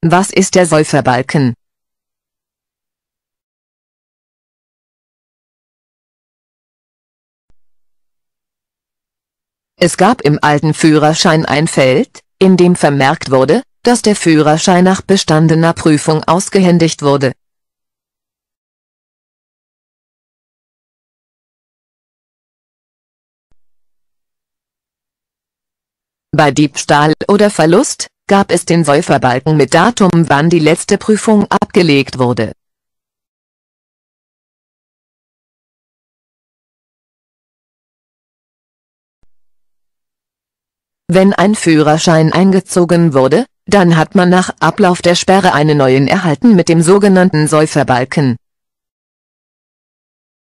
Was ist der Säuferbalken? Es gab im alten Führerschein ein Feld, in dem vermerkt wurde, dass der Führerschein nach bestandener Prüfung ausgehändigt wurde. Bei Diebstahl oder Verlust gab es den Säuferbalken mit Datum, wann die letzte Prüfung abgelegt wurde. Wenn ein Führerschein eingezogen wurde, dann hat man nach Ablauf der Sperre einen neuen erhalten mit dem sogenannten Säuferbalken.